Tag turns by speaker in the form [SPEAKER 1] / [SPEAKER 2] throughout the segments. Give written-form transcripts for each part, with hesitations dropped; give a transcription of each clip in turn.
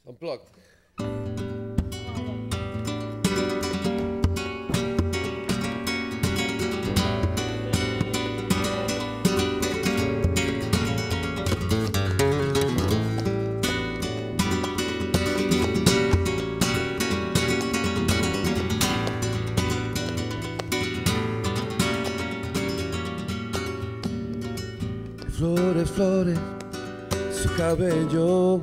[SPEAKER 1] Unplugged. Flores, flores, su cabello.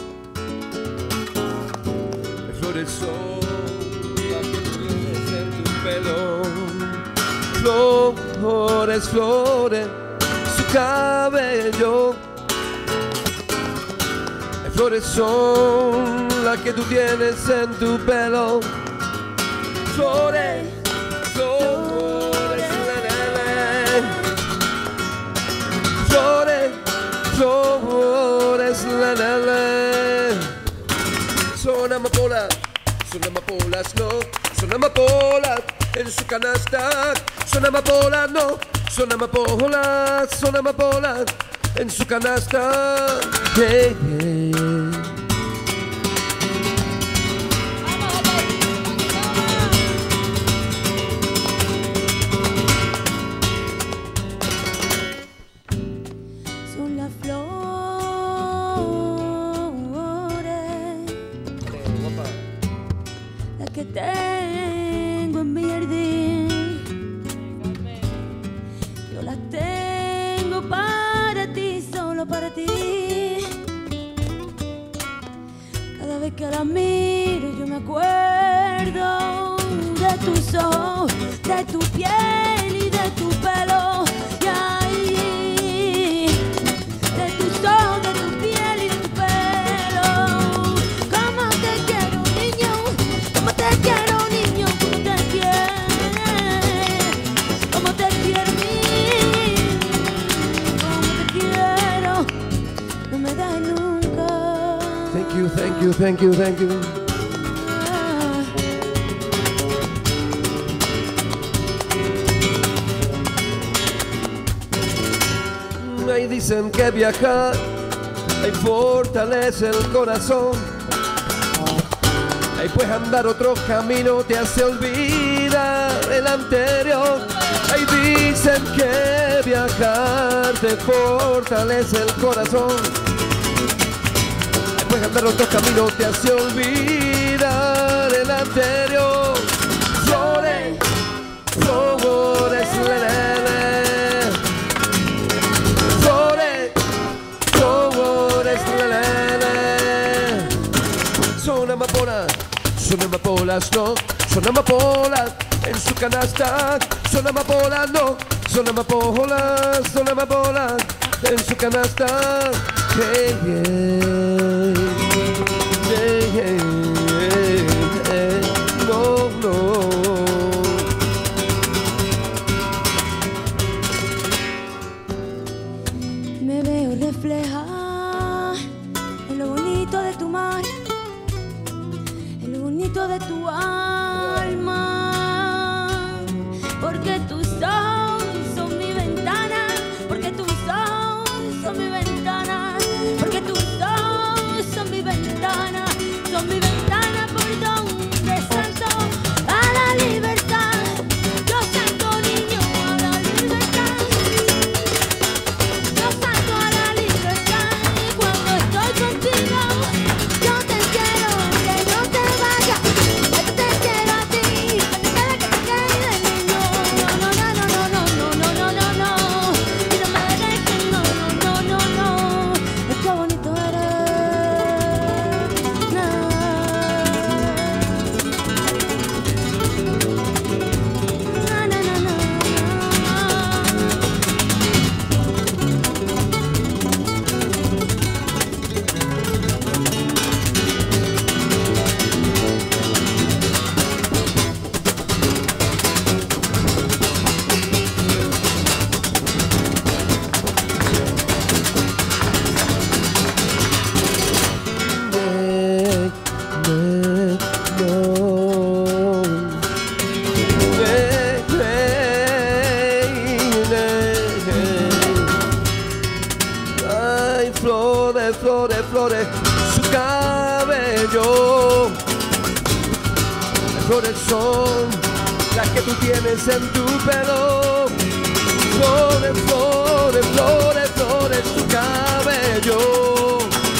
[SPEAKER 1] Flores son las que tienes en tu pelo. Flores, flores, su cabello. Flores son las que tú tienes en tu pelo. Flores, flores, flores, flores, son amapolas, no, son amapolas en su canasta, son amapolas, no, son amapolas en su canasta. Hey, hey.
[SPEAKER 2] Que tengo en mi jardín, yo las tengo para ti, solo para ti. Cada vez que las miro yo me acuerdo de tus ojos, de tu piel y de tu pelo. Y ahí, de tus ojos, de tu piel y de tu pelo. Como te quiero, niño, como te quiero, niño, como te quiero, como te quiero, como te quiero, no me das nunca.
[SPEAKER 1] Thank you, thank you, thank you, thank you. Ahí dicen que viajar ahí fortalece el corazón. Ahí puedes andar otro camino, te hace olvidar el anterior. Ahí dicen que viajar te fortalece el corazón. Ahí puedes andar otro camino, te hace olvidar el anterior. Flores, flores, flores, flores, son amapolas, no, son amapolas en su canasta, son amapolas, no, son amapolas en su canasta. Hey, yeah, yeah, yeah, yeah, no, no.
[SPEAKER 2] Me veo reflejada en lo bonito de tu mar, en lo bonito de tu alma, porque tus ojos son mi ventana, porque tus ojos son mi ventana, porque tus ojos son mi ventana, son mi ventana por donde salto a la libertad. Yo salto, niño, a la libertad. Yo salto a la libertad y cuando estoy contigo yo te quiero, que no te vayas, que te quiero a ti, que te quede niño. No, no, no, no, no, no, no, no, no, no, y no me dejes, no, no, no, no, es que bonito eres. No.
[SPEAKER 1] cabello. Las flores son las que tú tienes en tu pelo. Flores, flores, flores, flores, tu cabello.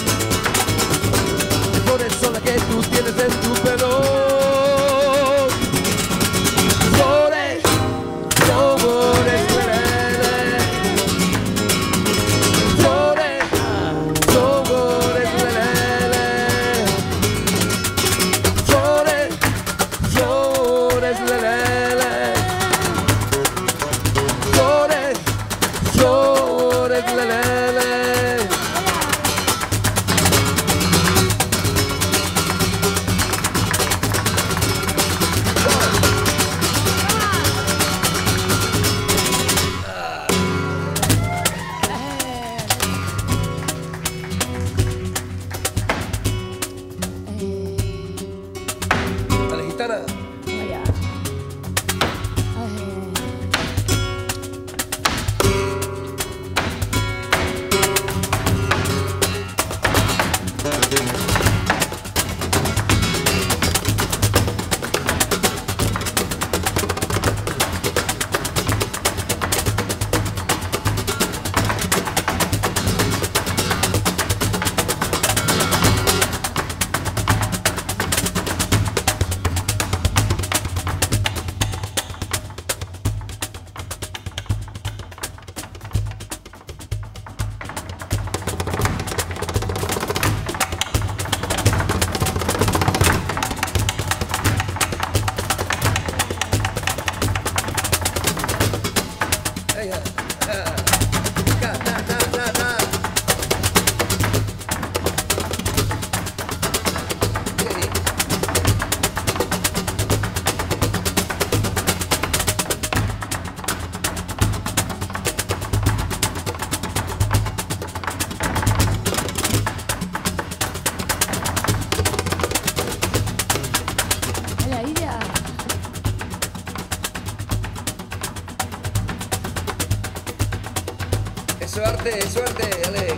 [SPEAKER 1] Las flores son las que tú tienes en tu pelo. Flores, flores, flores, flores, flores, flores, flores, flores, flores, Dale, gitana. Suerte, suerte, dale.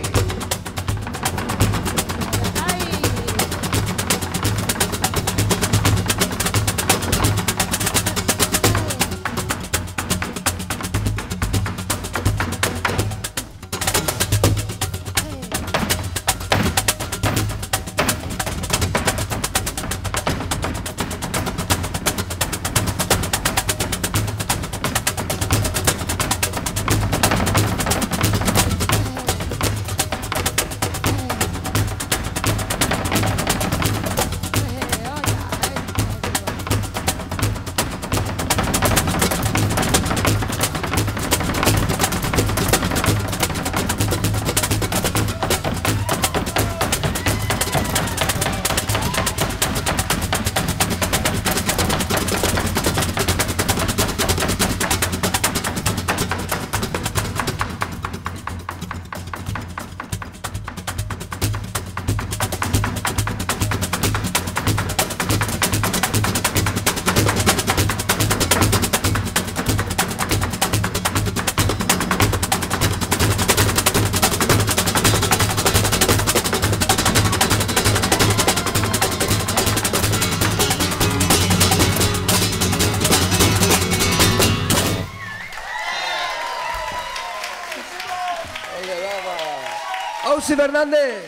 [SPEAKER 1] Ausi Fernández.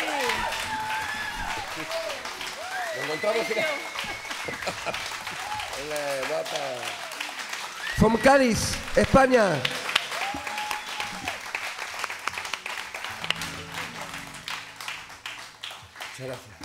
[SPEAKER 1] Nos encontramos en la guapa. From Cádiz, España. Muchas gracias.